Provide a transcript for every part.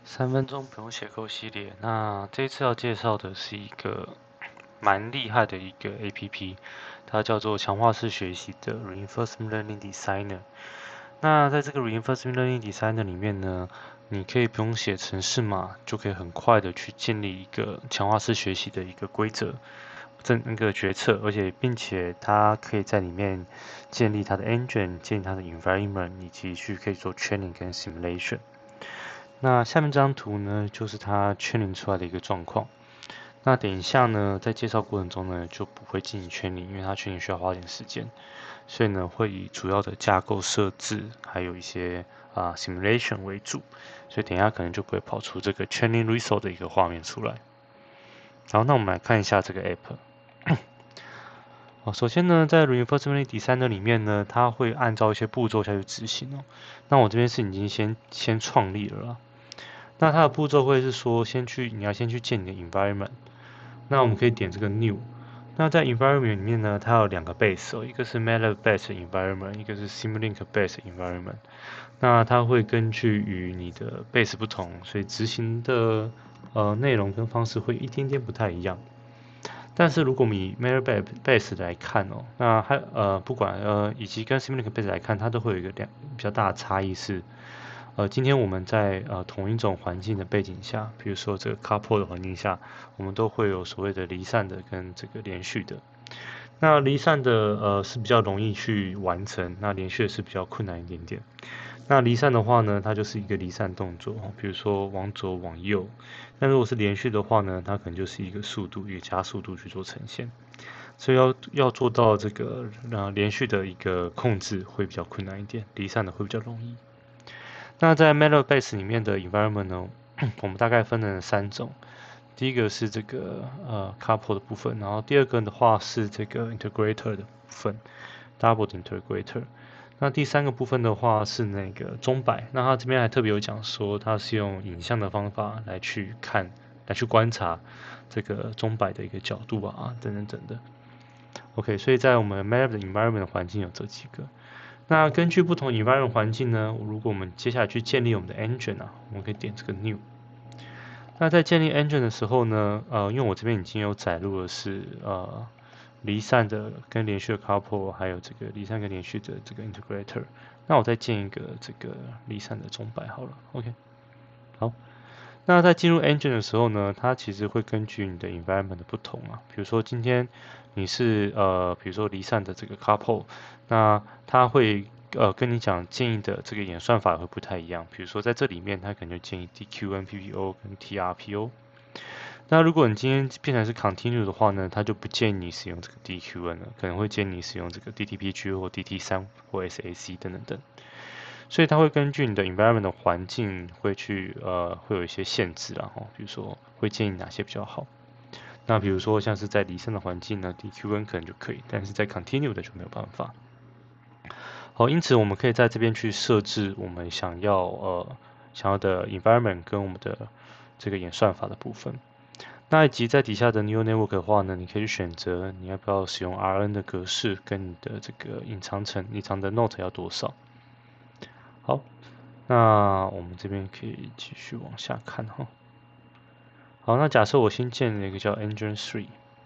3分钟不用写扣系列，那这一次要介绍的是一个蛮厉害的一个 APP，它叫做强化式学习的 Reinforcement Learning Designer。那在这个 Reinforcement Learning Designer 里面呢，你可以不用写程式码，就可以很快的去建立一个强化式学习的一个规则，那个决策，而且并且它可以在里面建立它的 engine，建立它的 environment，以及可以做 training 跟 simulation。那下面这张图呢，就是它圈领出来的一个状况。那等一下呢，在介绍过程中呢，就不会进行圈领，因为它圈领需要花点时间，所以呢，会以主要的架构设置，还有一些simulation 为主，所以等一下可能就不会跑出这个 training result 的一个画面出来。好，那我们来看一下这个 app。好，首先呢，在 Reinforcement Designer 里面呢，它会按照一些步骤下去执行哦。那我这边是已经先创立了啦。那它的步骤会是说，你要先去建你的 environment。那我们可以点这个 new。那在 environment 里面呢，它有两个 base 哦，一个是 MATLAB based environment，一个是 Simulink based environment。那它会根据与你的 base 不同，所以执行的内容跟方式会一点点不太一样。但是如果我们以 MATLAB base 来看哦，那不管以及跟 Simulink base 来看，它都会有一个比较大的差异是。今天我们在同一种环境的背景下，比如说这个 couple 的环境下，我们都会有所谓的离散的跟这个连续的。那离散的是比较容易去完成，那连续的是比较困难一点点。那离散的话呢，它就是一个离散动作，比如说往左往右。那如果是连续的话呢，它可能就是一个速度，一个加速度去做呈现。所以要做到这个连续的一个控制会比较困难一点，离散的会比较容易。那在 MATLAB Base 里面的 environment 呢，我们大概分了3种。第一个是这个couple 的部分，然后第二个的话是这个 integrator 的部分，double integrator。那第三个部分的话是那个钟摆，那它这边还特别有讲说，它是用影像的方法来去观察这个钟摆的一个角度等等等的。OK，所以在我们 MATLAB 的 environment 环境有这几个。那根据不同 environment 环境呢，如果我们接下来去建立我们的 engine 我们可以点这个 new。那在建立 engine 的时候呢，因为我这边已经有载入的是离散的跟连续的 couple，还有这个离散跟连续的这个 integrator。那我再建一个这个离散的钟摆好了。OK， 好。那在进入 engine 的时候呢，它其实会根据你的 environment 的不同比如说今天你是比如说离散的这个 couple，那它会跟你讲建议的这个演算法会不太一样。比如说在这里面，它可能就建议 DQN、PPO 跟 TRPO。那如果你今天变成是 continue 的话呢，它就不建议你使用这个 DQN 了，可能会建议你使用这个 DTPG 或 DT3 或 SAC 等等等。所以它会根据你的 environment 的环境会有一些限制比如说会建议哪些比较好。那比如说像是在离散的环境呢，DQN 可能就可以，但是在 continue 的就没有办法。好，因此我们可以在这边去设置我们想要的 environment 跟我们的这个演算法的部分。那以及在底下的 neural network 的话呢，你可以选择你要不要使用 RN 的格式，跟你的这个隐藏的 note 要多少。好，那我们这边可以继续往下看哈。好，那假设我新建了一个叫 Engine 3。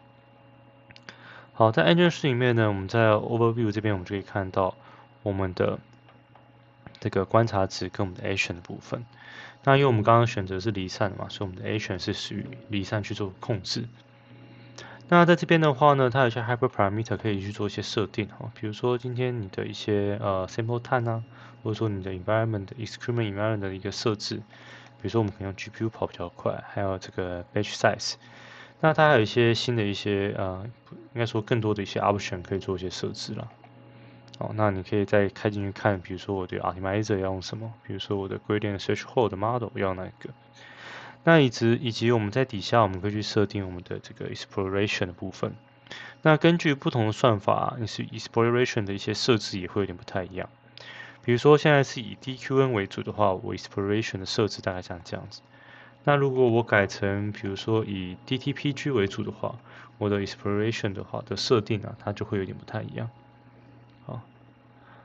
好，在 Engine 3里面呢，我们在 Overview 这边我们就可以看到我们的这个观察值跟我们的 action 的部分。那因为我们刚刚选择是离散的嘛，所以我们的 action 是属于离散去做控制。那在这边的话呢，它有一些 hyperparameter 可以去做一些设定比如说今天你的一些sample time或者说你的 environment experiment environment 的一个设置，比如说我们可以用 GPU 跑比较快，还有这个 batch size。那它还有一些新的一些应该说更多的一些 option 可以做一些设置了。那你可以再开进去看，比如说我的 optimizer 要用什么，比如说我的 gradient threshold model 要哪一个。那以及我们在底下我们可以去设定我们的这个 exploration 的部分。那根据不同的算法exploration 的一些设置也会有点不太一样。比如说现在是以 DQN 为主的话，我 exploration 的设置大概像这样子。那如果我改成比如说以 DTPG 为主的话，我的 exploration 的话的设定它就会有点不太一样。好，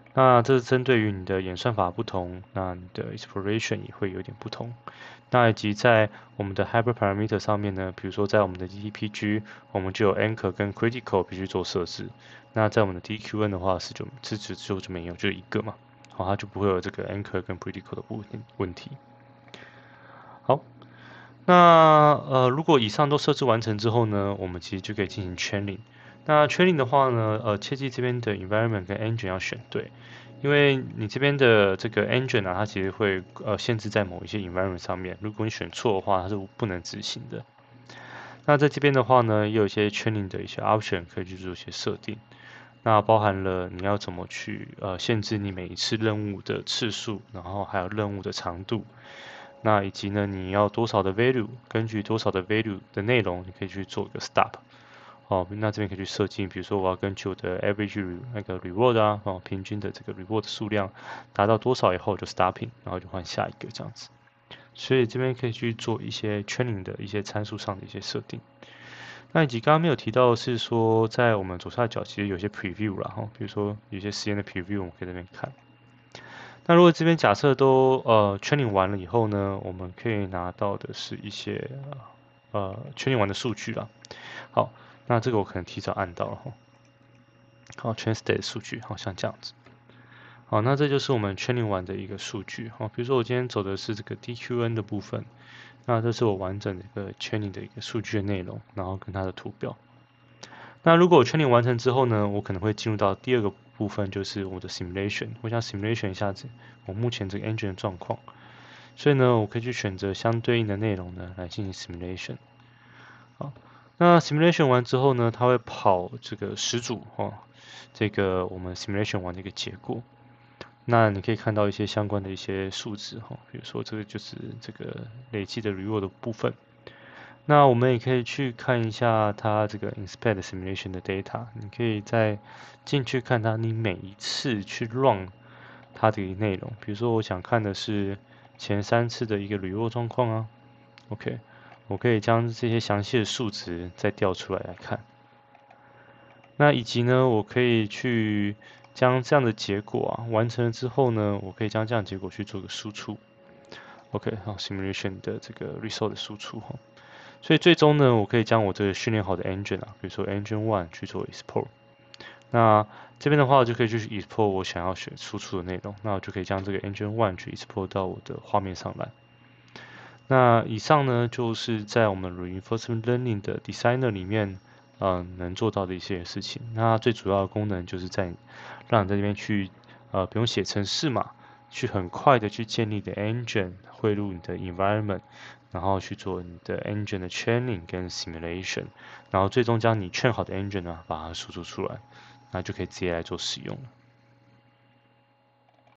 那这是针对于你的演算法不同，那你的 exploration 也会有点不同。那以及在我们的 hyperparameter 上面呢，比如说在我们的 DTPG，我们就有 anchor 跟 critical 必须做设置。那在我们的 DQN 的话就没有，就一个嘛，好，它就不会有这个 anchor 跟 critical 的问题。好，那如果以上都设置完成之后呢，我们其实就可以进行 training。那 training 的话呢，切记这边的 environment 跟 engine 要选对，因为你这边的这个 engine 啊，它其实会限制在某一些 environment 上面，如果你选错的话，它是不能执行的。那在这边的话呢，也有一些 training 的一些 option 可以去做一些设定，那包含了你要怎么去限制你每一次任务的次数，然后还有任务的长度，那以及呢你要多少的 value，根据多少的 value 的内容，你可以去做一个 stop。哦，那这边可以去设计，比如说我要根据我的 average 那个 reward 啊，平均的这个 reward 数量达到多少以后就 stopping，然后就换下一个这样子。所以这边可以去做一些 training 的一些参数上的一些设定。那以及刚刚没有提到的是说，在我们左下角其实有些 preview 啦，哈，比如说有些实验的 preview 我们可以在这边看。那如果这边假设都training 完了以后呢，我们可以拿到的是一些training 完的数据啦。好，那这个我可能提早按到了哈。好，train state 数据，好像这样子。好，那这就是我们 training 完的一个数据。好，比如说我今天走的是这个 DQN 的部分，那这是我完整的一个 training 的一个数据的内容，然后跟它的图表。那如果我 training 完成之后呢，我可能会进入到第二个部分，就是我的 simulation。我想 simulation 一下子我目前这个 engine 的状况，所以呢，我可以去选择相对应的内容呢来进行 simulation。好，那 simulation 完之后呢，它会跑这个10组这个我们 simulation 完的一个结果。那你可以看到一些相关的一些数值比如说这个就是这个累计的 reward 的部分。那我们也可以去看一下它这个 inspect simulation 的 data，你可以再进去看它你每一次去 run 它的内容。比如说我想看的是前3次的一个 reward 状况啊，OK，我可以将这些详细的数值再调出来看。那以及呢，我可以去将这样的结果完成了之后呢，我可以将这样的结果去做个输出。OK， 好，simulation 的这个 result 的输出所以最终呢，我可以将我这个训练好的 engine 比如说 engine 1去做 export。那这边的话，我就可以去 export 我想要输出的内容，那我就可以将这个 engine 1去 export 到我的画面上来。那以上呢，就是在我们 reinforcement learning 的 designer 里面，能做到的一些事情。那最主要的功能就是让你在这边去，不用写程式嘛，去很快的去建立你的 engine，汇入你的 environment，然后去做你的 engine 的 training 跟 simulation，然后最终将你 train 好的 engine 呢，把它输出出来，那就可以直接来做使用了。